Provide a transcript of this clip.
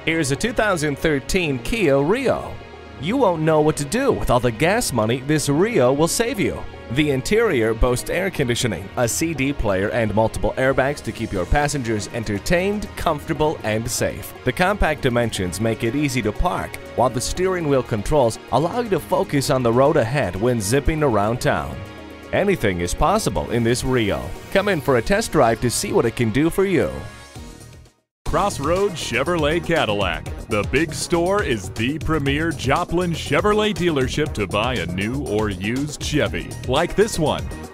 Here's a 2013 Kia Rio. You won't know what to do with all the gas money this Rio will save you. The interior boasts air conditioning, a CD player, and multiple airbags to keep your passengers entertained, comfortable, and safe. The compact dimensions make it easy to park, while the steering wheel controls allow you to focus on the road ahead when zipping around town. Anything is possible in this Rio. Come in for a test drive to see what it can do for you. Crossroads Chevrolet Cadillac. The big store is the premier Joplin Chevrolet dealership to buy a new or used Chevy, like this one.